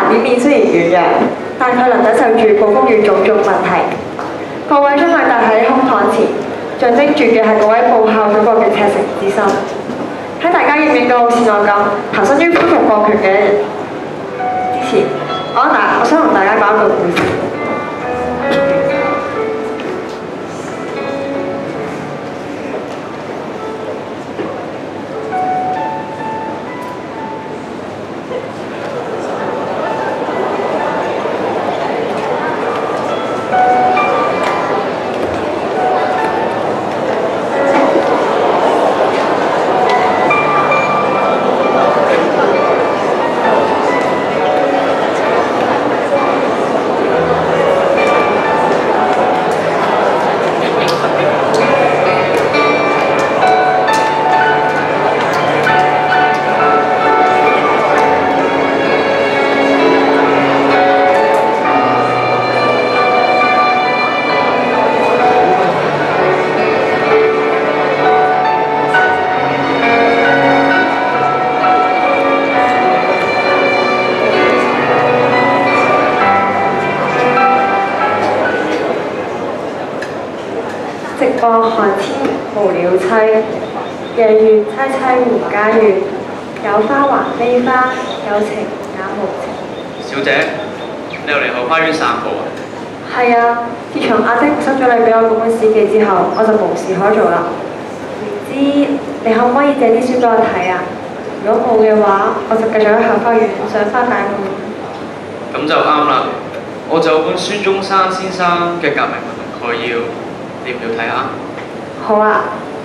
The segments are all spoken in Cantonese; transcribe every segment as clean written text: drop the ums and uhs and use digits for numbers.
環表面雖然軟弱，但佢能忍受住暴風雨種種問題。各位將佢帶喺胸膛前，象徵住嘅係各位報效祖國嘅赤誠之心。喺大家應唔應該好似我咁，投身於恢復國權嘅之前，我想同大家講一個故事。寒天無了妻，夜月淒淒胡家園。有花還非花，有情也無情。 小姐，你又嚟後花園散步啊？ 係啊，自從阿丁收咗你俾我嗰本史記之後，我就無事可做啦。唔知你可唔可以借啲書俾我睇啊？如果冇嘅話，我就繼續喺後花園賞花解悶。 咁就啱啦，我就有本孫中山先生嘅革命文明概要，你唔要睇下？ 好啊。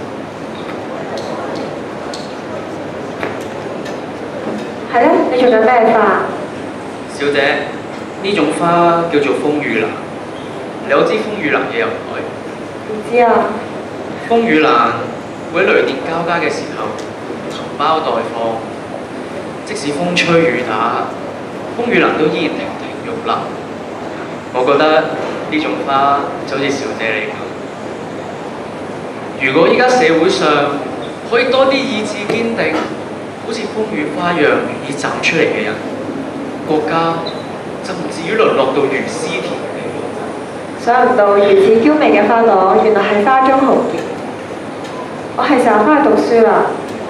係咧，你做緊咩花？ 小姐，呢種花叫做風雨蘭。你有知風雨蘭嘅由來？ 唔知啊。 風雨蘭會喺雷電交加嘅時候含苞待放，即使風吹雨打，風雨蘭都依然亭亭玉立。我覺得呢種花就好似小姐你咁。如果依家社會上可以多啲意志堅定，好似風雨花樣願意站出嚟嘅人，國家就唔至於淪落到如斯田地。 想唔到如此嬌媚嘅花朵，原來係花中豪傑。我係時候翻去讀書啦。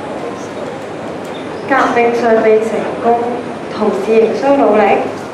革命尚未成功，同志仍需努力。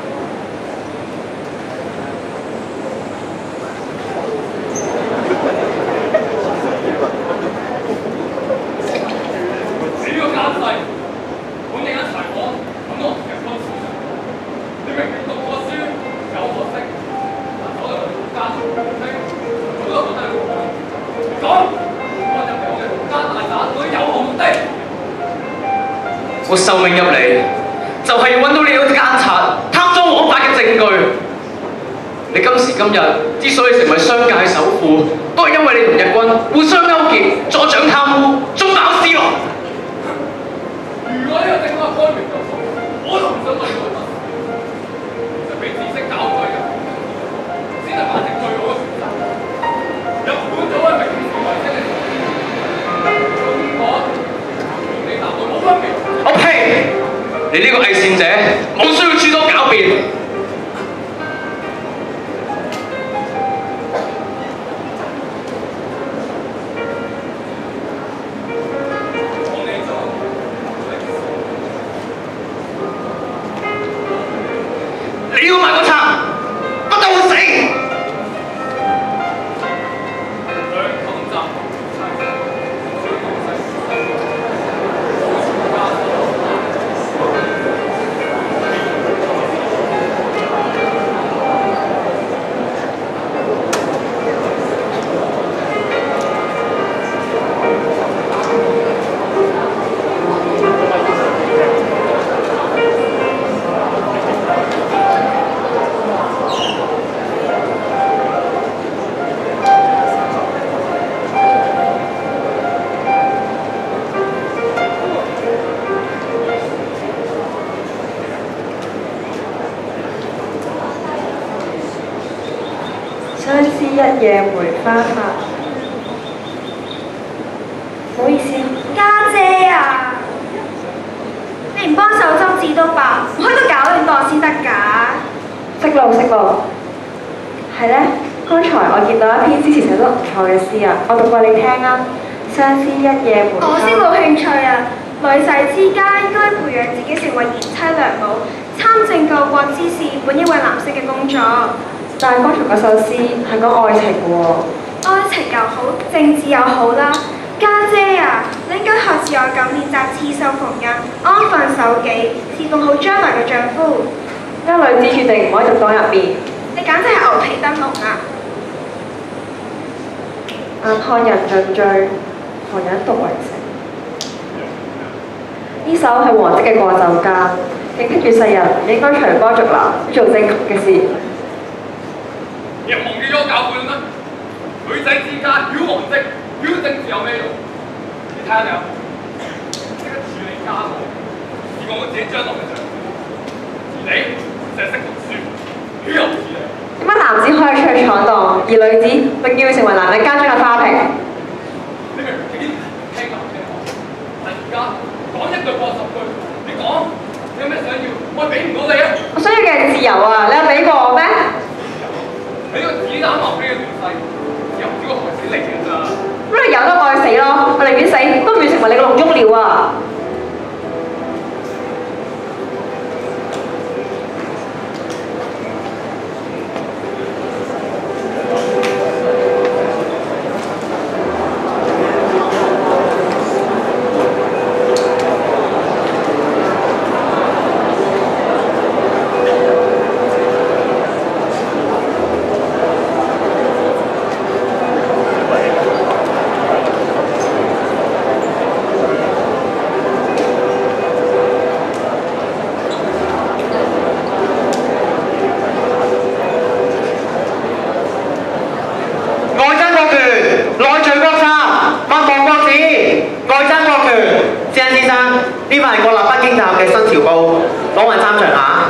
我受命入嚟，就係要揾到你嗰啲奸賊、貪贓枉法嘅證據。你今時今日之所以成為商界首富，都係因為你同日軍互相勾結、助長貪污、中飽私囊。如果呢個政府開明就好，我都唔想對佢乜，就俾知識搞鬼嘅，先係反正最好嘅選擇。日本早係明治維新嘅時候，中國同你南韓冇分別。我呸！你呢個偽善者，冇需要諸多狡辯。你要埋個賊，不得好死！ 相思一夜梅花發。唔好意思。 家姐啊，你唔幫手斟字都罷，唔喺度搞亂檔先得㗎。 識路識路，係呢，剛才我見到一篇詩詞寫得唔錯嘅詩啊，我讀過你聽啊。相思一夜梅我先冇興趣啊！女婿之家應該培養自己成為賢妻良母，參政救國之事本應為男性嘅工作。 但係剛才嗰首詩係講愛情嘅喎。 愛情又好，政治又好啦。家姐啊，你應該學似我咁練習刺繡縫紉，安分守己，侍奉好將來嘅丈夫。 一女子注定唔可以獨當一面。 你簡直係牛皮燈籠啊！ 眼看人盡醉，何忍獨為城？呢首係王績嘅過奏家，警惕住世人唔應該隨波逐流做正確嘅事。 你忘記咗教訓啦咩？女仔之家曉王績、曉政治有咩用？你睇下你啊，識得處理家務，以我自己將來嘅丈夫。而你淨係識讀書，曉有智力。 點解男子可以出去闖蕩，而女子永遠要成為男人家中嘅花瓶？ 你明唔明？聽就聽我，但而家講一句過十句，你講你有咩想要，我係俾唔到你啊！ 我需要嘅係自由啊！你有俾過我咩？ 你呢個子彈橫飛嘅亂世，又唔知個害死你嘅咋？ 咁你由得我去死咯！我寧願死，都唔願成為你嘅籠中鳥啊！ 呢份係國立北京大學嘅新潮報，攞嚟參詳下。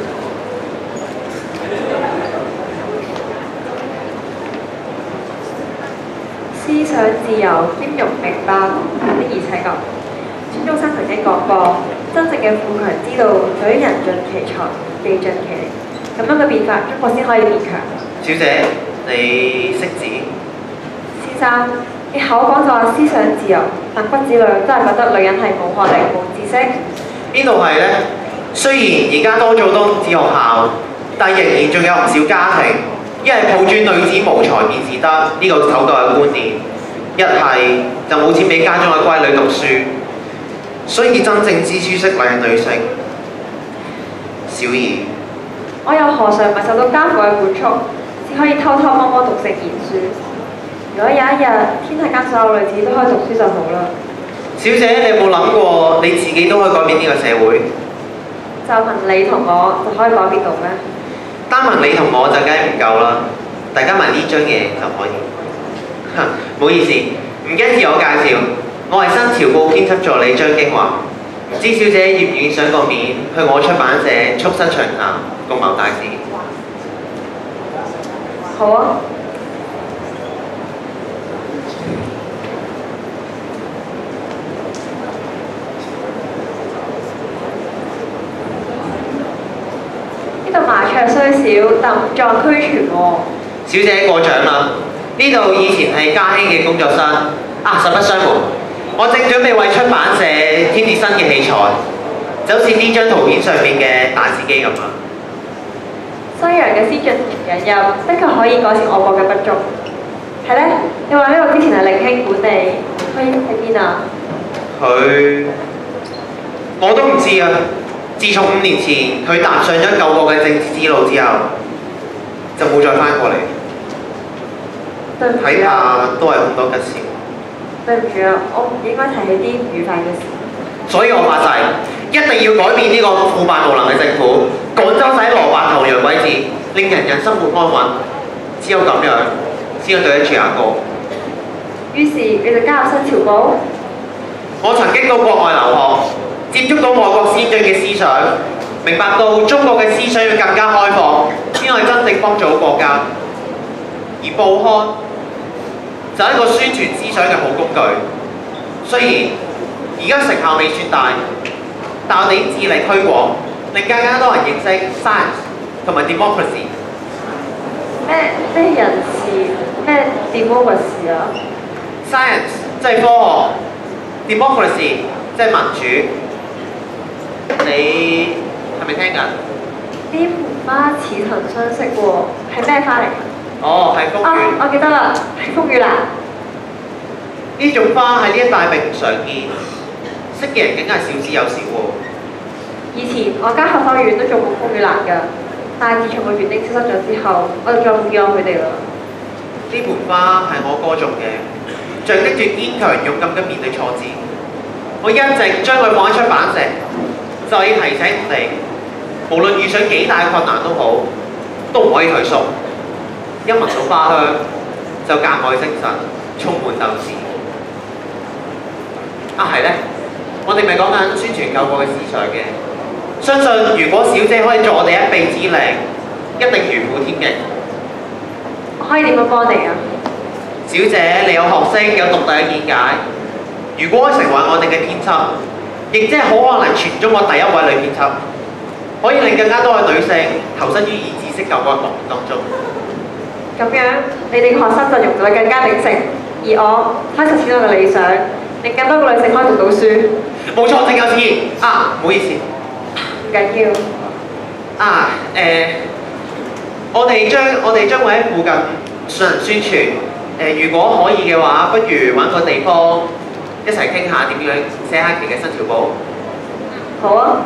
思想自由、兼容並包，的而且確。孫中山曾經講過，真正嘅富強之道，在於人盡其才，技盡其力。咁樣嘅變法，中國先可以變強。 小姐，你識字？ 先生，你口講就話思想自由，但骨子裏都係覺得女人係冇學歷、冇知識。 邊度係呢？雖然而家多咗多子學校，但仍然仲有唔少家庭，一係抱住女子無才便是德呢個守舊嘅觀念，一係就冇錢俾家中嘅閨女讀書。所以真正知書識禮嘅女性，小兒， 我又何嘗唔係受到家父嘅管束，只可以偷偷摸摸讀聖賢書？如果有一日天下間所有女子都可以讀書就好啦。 小姐，你有冇諗過你自己都可以改變呢個社會？ 就憑你同我就可以改變到咩？ 單憑你同我就梗係唔夠啦，大家埋呢張嘢就可以。唔好意思，唔經自我介紹，我係新潮報編輯助理張京華。唔知小姐願唔願意上個面去我出版社促膝長談，共謀大事？ 好啊。麻雀雖小，但五臟俱全喎。 小姐過獎啦，呢度以前係家興嘅工作室啊，實不相瞞，我正準備為出版社添置新嘅器材，就好似呢張圖片上面嘅大字機咁啊。 西洋嘅先進引入，的確可以改善我國嘅不足。係咧，你話呢個之前係令兄管理，佢喺邊啊？ 我都唔知啊。自從5年前佢踏上咗救國嘅政治之路之後，就冇再翻過嚟。睇怕都係咁多吉事。 對唔住啊，我唔應該提起啲唔愉快嘅事。 所以我發誓，一定要改變呢個腐敗無能嘅政府，廣州洗蘿蔔頭洋鬼子，令人人生活安穩。只有咁樣，先可以對得住阿哥。 於是你就加入新潮報？ 我曾經到國外留學。接觸到外國先進嘅思想，明白到中國嘅思想要更加開放，先可以真正幫助到國家。而報刊就係一個宣傳思想嘅好工具。雖然而家成效未算大， 但我哋已經致力推廣，令更加多人認識 science 同埋 democracy。 咩人士咩 democracy 啊？ Science 即係科學，democracy 即係民主。你係咪聽緊？ 啲盆花似曾相識喎，係咩花嚟㗎？ 哦，係風雨。 我記得啦，係風雨蘭。 呢種花喺呢一帶並唔常見，識嘅人梗係少之又少喎。 以前我間後花園都種過風雨蘭㗎，但係自從個園丁消失咗之後，我就再冇見過佢哋啦。 呢盆花係我歌種嘅，象徵住堅強勇敢咁面對挫折。我一直將佢放喺出版社，就係要提醒我哋，無論遇上幾大困難都好，都唔可以退縮。一聞到花香，就格外精神，充滿鬥志。係咧，我哋咪講緊宣傳救國嘅事上嘅。相信如果小姐可以助我哋一臂之力，一定如虎添翼。 我可以點樣幫你啊？ 小姐，你有學識，有獨特嘅見解。如果成為我哋嘅編輯，亦即係好可能全中國第一位女編輯，可以令更加多嘅女性投身於以知識救國嘅行列當中。 咁樣，你哋嘅學生陣容就會更加鼎盛，而我可以實踐我嘅理想，令更多嘅女性可以讀到書。 冇錯，正有此言。唔好意思。 唔緊要。 我哋將會喺附近進行宣傳。如果可以嘅話，不如揾個地方一齊傾下點樣寫下期嘅新潮報。 好啊。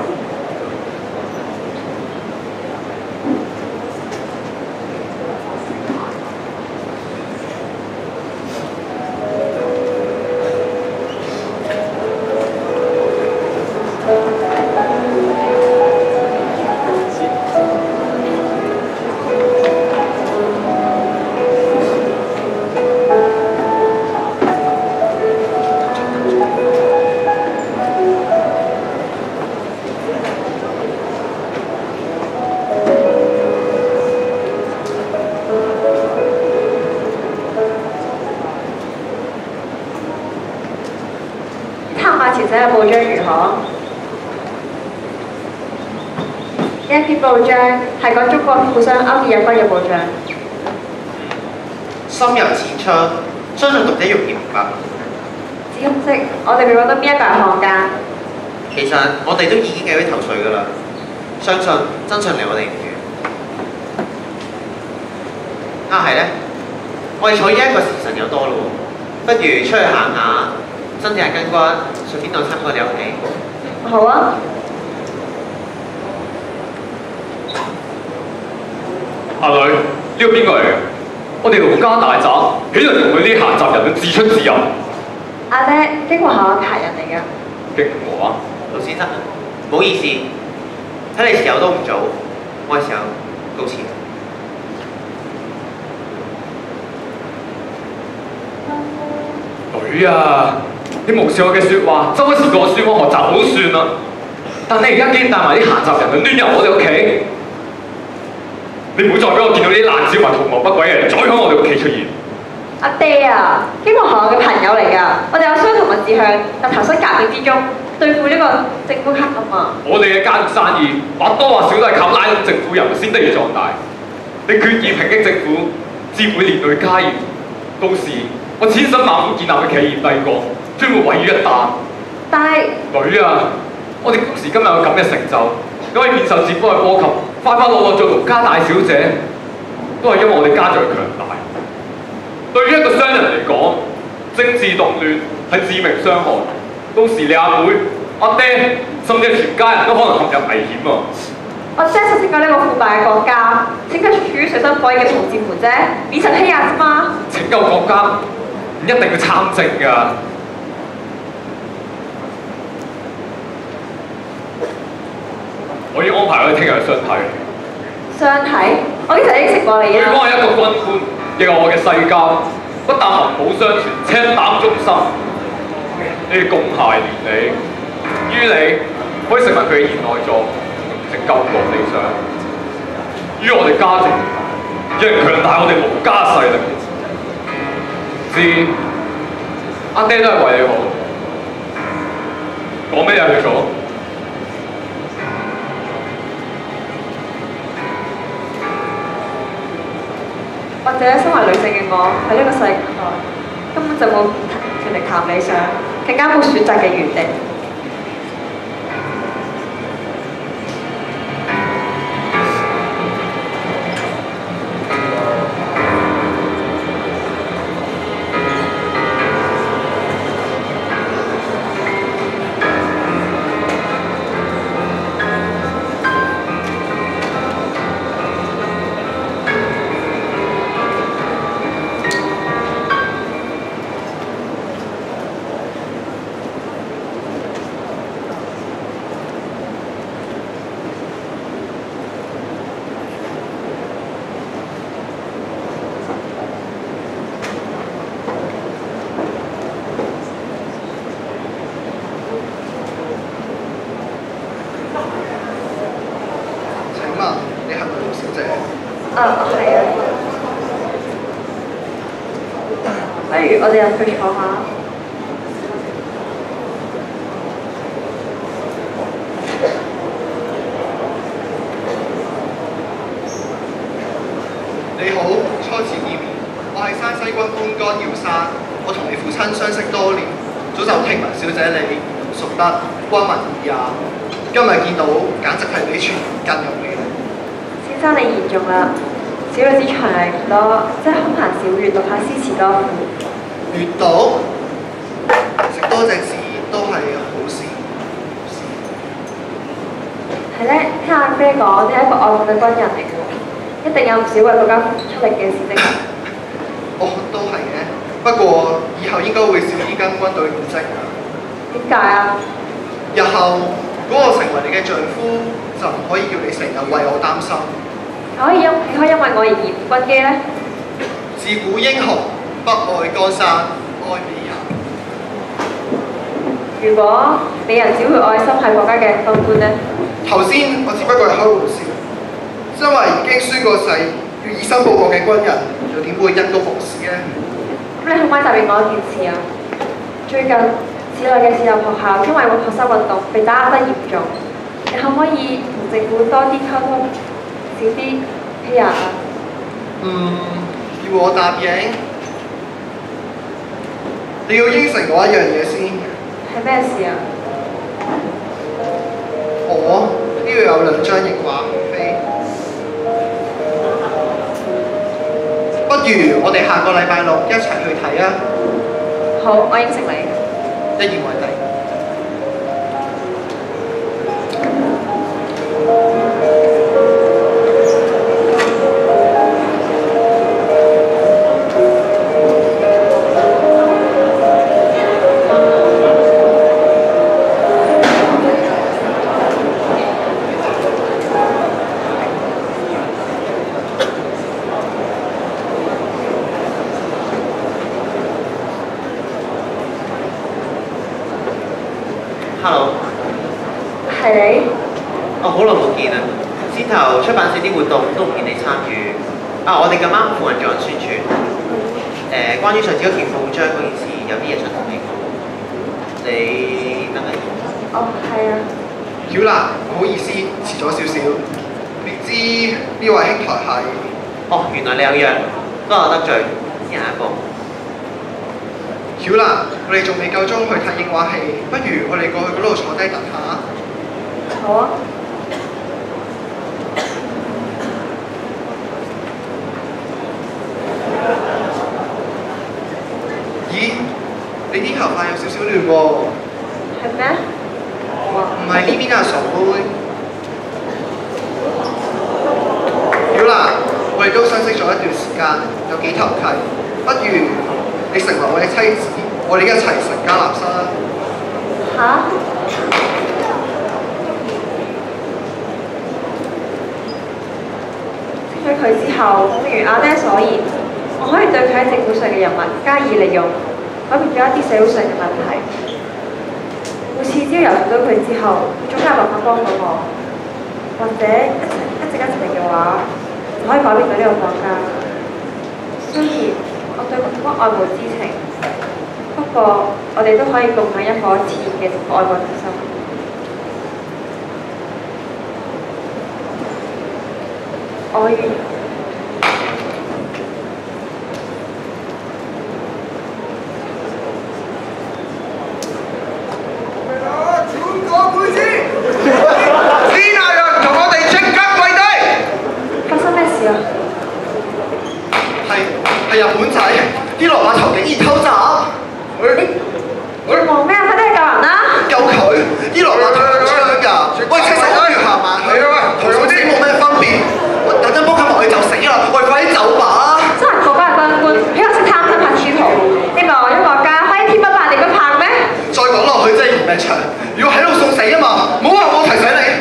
前寫嘅報章如何？呢一篇報章係講中國互相勾結日軍嘅報章。 深入淺出，相信讀者容易明白。 只可惜，我哋未揾到邊一個係漢奸。 其實我哋都已經有啲頭緒㗎啦，相信真相離我哋唔遠。係咧，我哋坐依一個時辰有多咯喎，不如出去行下。伸展下筋骨，順便當參觀你屋企。 好啊。 阿女，呢個邊個嚟嘅？我哋盧家大宅，豈能同佢啲閒雜人去自出自入？ 阿爹，經華係我客人嚟㗎。 經華？ 盧先生，唔好意思，睇你時候都唔早，我係時候告辭。 女啊！你無視我嘅説話，周不時過我書房學習好算啦。但你而家竟然帶埋啲閒雜人去亂入我哋屋企，你唔好再俾我見到啲爛小民圖謀不軌嘅人再喺我哋屋企出現。 阿爹啊，經華係我嘅朋友嚟㗎，我哋有相同嘅志向，但投身革命之中，對付呢個政府黑暗啊！ 我哋嘅家族生意或多或少都係靠拉攏政府人先得以壯大。你決意抨擊政府，資本連累家園，到時我千辛萬苦建立嘅企業帝國，將會毀於一旦。 但係女啊，我哋今時今日有咁嘅成就，可以免受政府嘅波及，快快樂樂做盧家大小姐，都係因為我哋家族嘅強大。對於一個商人嚟講，政治動亂係致命傷害，到時你阿妹、阿爹，甚至係全家人都可能陷入危險啊！ 我真係拯救呢個腐敗嘅國家，拯救處於水深火熱嘅同志們啫，免受欺壓啫嘛！ 拯救國家唔一定要參政㗎。我已經安排佢聽日去相睇。 相睇？我其實應承過你啊。 對方係一個軍官，亦係我嘅世交，不但文武雙全，青膽忠心。呢啲公械連理，於你可以成為佢嘅賢內助，成救國理想。於我哋家族，亦係強大我哋盧家勢力。知阿爹都係為你好，講咩嘢去做？ 或者身為女性嘅我喺呢個世代根本就冇權力談理想，更加冇選擇嘅餘地。係啊，不如我哋入去坐下。 你好，初次見面，我係山西軍官干耀山，我同你父親相識多年，早就聽聞小姐你淑德光文爾雅，今日見到簡直係比傳言更有魅力。 先生你言重啦，小女子才藝唔多，即係空閒小閱讀下詩詞歌賦。 閱讀食多隻字都係好事。 係咧，聽阿飛講，你係一個愛國嘅軍人嚟嘅喎，一定有唔少為國家出力嘅事蹟。 哦，都係嘅，不過以後應該會少啲跟軍隊演職。 點解啊？ 日後如果我成為你嘅丈夫，就唔可以叫你成日為我擔心。 你可以因為我而義不軍機咧？ 自古英雄不愛江山，愛美人。 如果美人只會愛心係國家嘅軍官咧？ 頭先我只不過係開玩笑，因為已經宣過誓要以身報國嘅軍人，又點會因公無私呢？ 咁你可唔可以答應我一件事啊？最近市內嘅私立學校因為學生運動被打壓得嚴重，你可唔可以同政府多啲溝通，少啲欺壓啊？ 要我答應，你要應承我一樣嘢先。 係咩事啊？ 我呢度有兩張熒畫飛，不如我哋下個禮拜六一齊去睇啊！ 好，我應承你。 一言為定。 Hello， 係你？ 好耐冇見啊！先頭出版社啲活動都唔見你參與。我哋咁啱附近做緊宣傳。關於上次嗰件報章嗰件事，有啲嘢想同你講。你等緊？ 哦，係啊。 曉蘭，唔好意思，遲咗少少。你知呢位兄台係？ 原來你有約，不過我得罪，先下一步。 曉蘭，我哋仲未夠鐘去睇映畫戲，不如我哋過去嗰度坐低等下。 好啊。 咦，你啲頭髮有少少亂喎。 係咩？ 唔係呢邊啊，傻妹。曉蘭，我哋都相識咗一段時間，有幾投契，不如你成為我嘅妻子，我哋一齊成家立室啦。 嚇？識咗佢之後，正如阿爹所言，我可以對佢喺政府上嘅人物加以利用，改變咗一啲社會上嘅問題。每次只要遊說到佢之後，總有辦法幫到我，或者一直嚟嘅話，就可以改變到呢個國家。雖然我對佢不愛慕之情，不過我哋都可以共享一顆熾熱嘅愛國之心。我願。 係日本仔，啲羅馬頭竟然偷襲！ 望咩啊？快啲去救人啦！ 救佢！啲羅馬頭有槍㗎！喂，赤手空拳行埋去，同送死冇咩分別。我等陣幫佢埋去就死啦！喂，快啲走吧！ 真係個個係軍官，邊個識貪心拍豬圖？你咪話咗國家可以天不怕地不怕嘅咩？ 再講落去真係嫌命長，如果喺度送死啊嘛，唔好話我提醒你。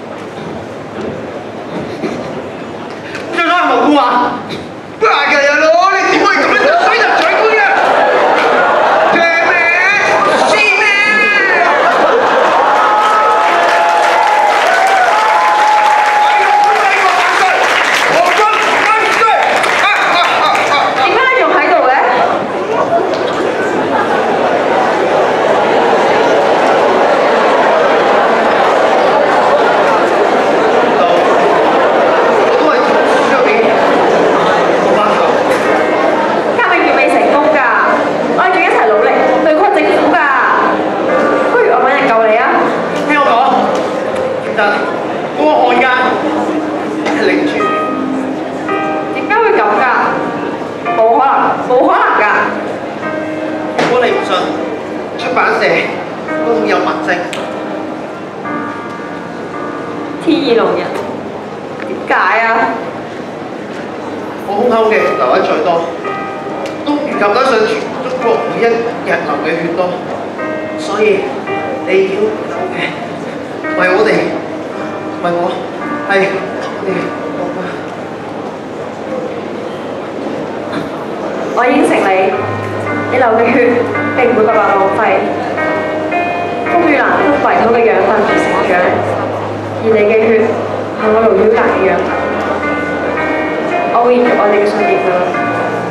最多係無辜啊！ 不係嘅人咯，你點可以咁樣對人長官嘅？ 天意弄人，點解啊？ 我胸口嘅流得再多，都唔及得上全中國每一日流嘅血多，所以你要流嘅，唔係我哋，唔係我，係我哋國家。 我應承你，你流嘅血並唔會白白浪費，風雨蘭都為土嘅養分而成長。而你嘅血係我盧曉蘭嘅養分，我會延續我哋嘅信念㗎。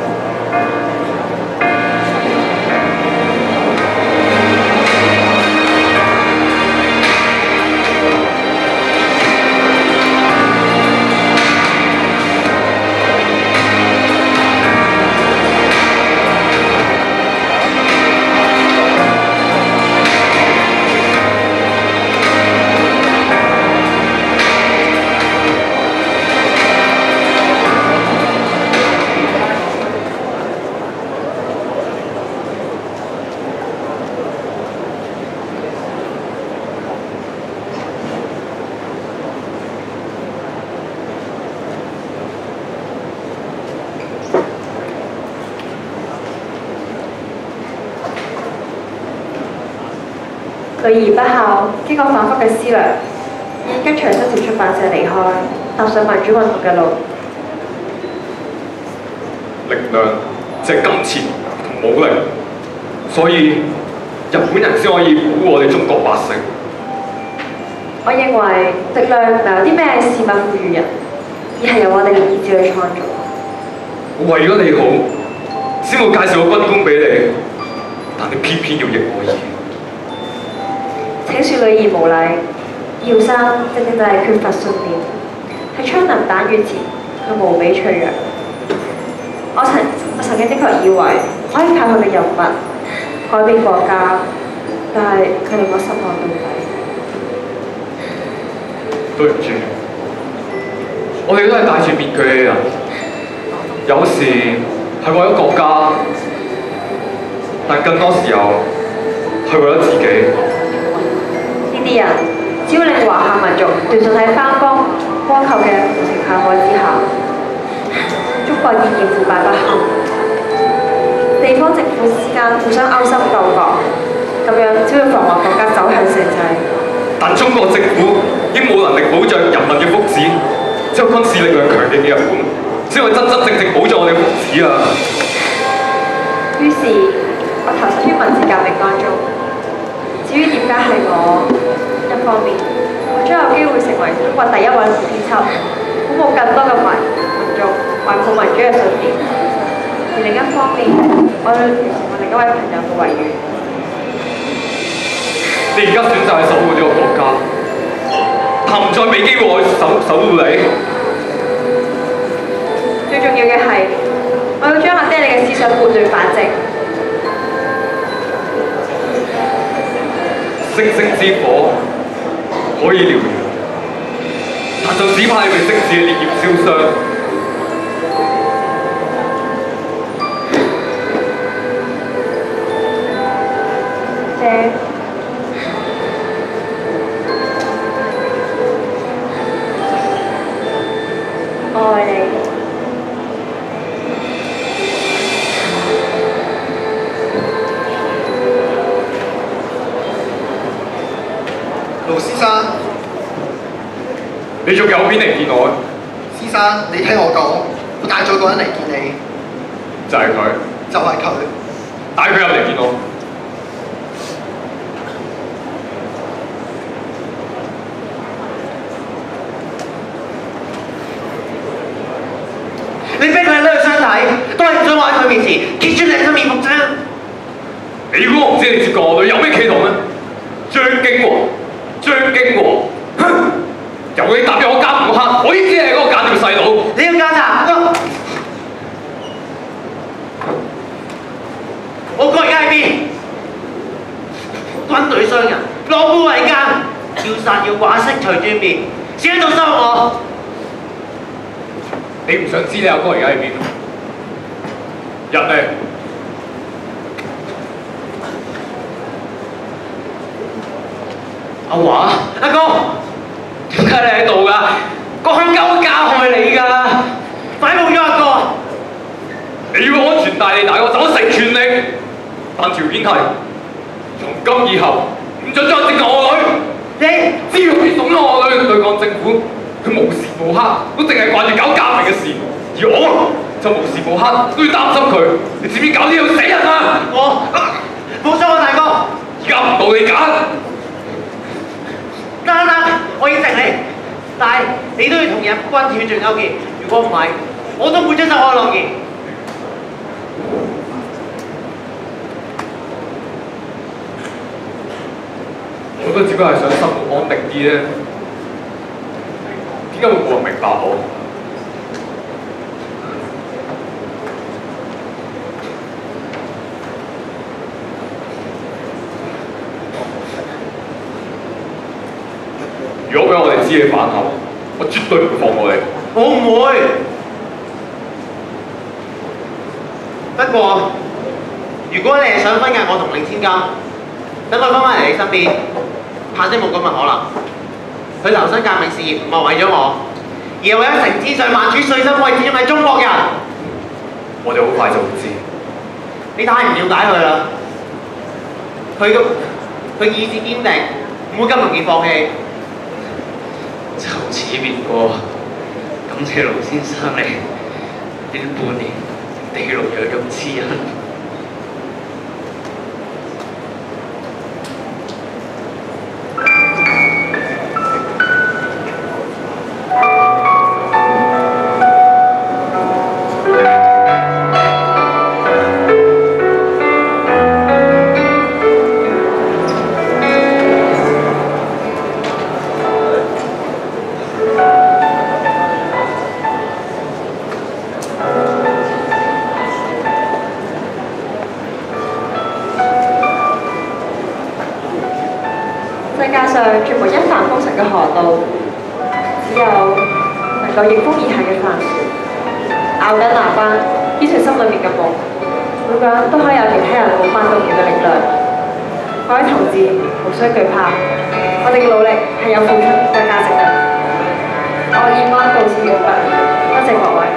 女兒不孝，經過反覆嘅思量，已經跟隨新潮出版社離開，踏上民主運動嘅路。 力量即係金錢同武力，所以日本人先可以保護我哋中國百姓。 我認為力量唔係有啲咩事物賦予人，而係由我哋嘅意志去創造。 為咗你好，先會介紹個軍功俾你，但你偏偏要逆我意。 請恕女兒無禮，耀山正正就係缺乏信念，喺槍林彈雨前，佢無比脆弱。我曾經的確以為可以靠佢嘅人物改變國家，但係佢令我失望到底。 對唔住，我哋都係戴住面具嘅人，有時係為咗國家，但更多時候係為咗自己。 呢啲人只要令華夏民族斷送喺番邦倭寇嘅無情陷害之下，中國依然腐敗不堪，地方政府之間互相勾心鬥角，咁樣只會妨礙國家走向盛世。 但中國政府已經冇能力保障人民嘅福祉，只有軍事力量強勁嘅日本先可以真正保障我哋嘅福祉啊！ 於是，我投身於文字革命當中。至於點解係我，一方面我將有機會成為中國第一位副編輯，鼓舞更多嘅民眾維護民主嘅信念；而另一方面，我要完成我另一位朋友嘅遺願。 你而家選擇去守護呢個國家，但唔再俾機會我去守護你。 最重要嘅係，我要將阿爹你嘅思想撥亂反正。 星星之火可以燎原，但就只怕你被星矢嘅烈焰燒傷。 姐，我愛你。 盧先生， 你仲有邊嚟見我？ 先生，你聽我講，我帶咗個人嚟見你， 就係佢， 就係佢。 帶佢入嚟見我。 你逼佢喺呢度相睇，都係唔想我喺佢面前揭穿你真面目啫。 你估我唔知你接過我女有咩企圖咩？張經和，哼！由你踏入我家門嗰刻，我已經知你係嗰個奸條細佬。 你要奸啊！我哥而家喺邊？軍隊傷人，落布為奸，要殺要剮，悉隨尊便，只喺度收我。 你唔想知你阿哥而家喺邊？入嚟！ 阿華，阿哥，點解你喺度㗎？個鄉郊會加害你㗎！ 快報咗阿哥！ 你要安全帶你大哥走成全力，但條件係從今以後唔准再接近我女。 你只要你慫恿我女對抗政府，佢無時無刻都淨係掛住搞革命嘅事，而我就無時無刻都要擔心佢。你知唔知搞啲要死人啊？ 冇錯啊，大哥！ 而家唔到你揀。 得，我應承你，但係你都要同日軍斷絕勾結。如果唔係，我都唔會遵守我嘅諾言。 我都只不過係想生活安定啲啫，點解會冇人明白我？如果俾我哋知你反口，我絕對唔會放過你。 我唔會。不過，如果你係想分壓我同領千金，等我翻返嚟你身邊，怕姐冇咁嘅可能。佢投身革命事業唔係為咗我，而係為咗成千上萬處碎心為始終係中國人。 我哋好快就會知。 你太唔了解佢啦。佢意志堅定，唔會咁容易放棄。 就此別過，感謝盧先生你呢半年地獄有咁黐人。 世界上絕無一帆風順嘅河道，只有能夠逆風而行嘅帆船，咬緊牙關，堅持心裏面嘅夢。每個人都可以有其他人無法動搖嘅力量。各位同志，無需懼怕，我哋嘅努力係有付出嘅價值嘅。我以安到此告別，多謝各位。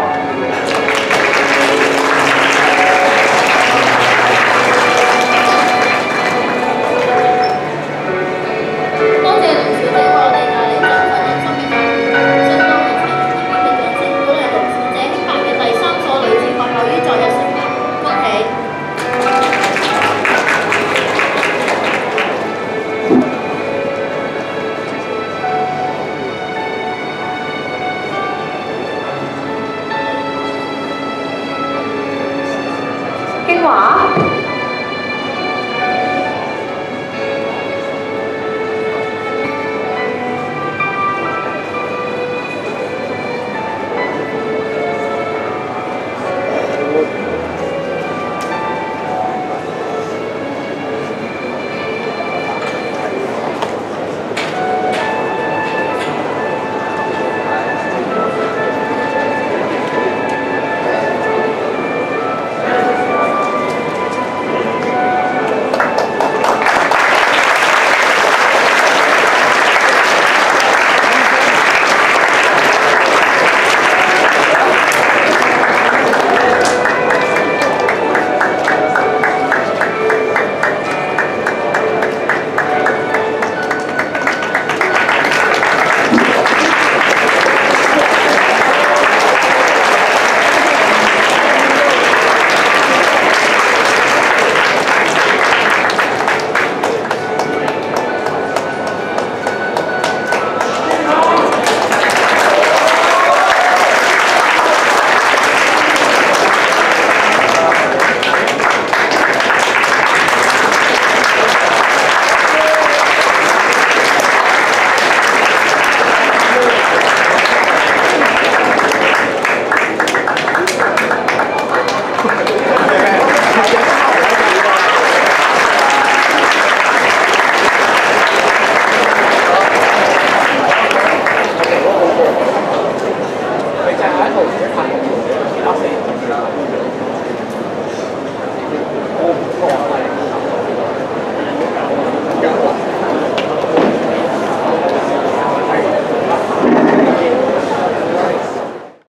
京華。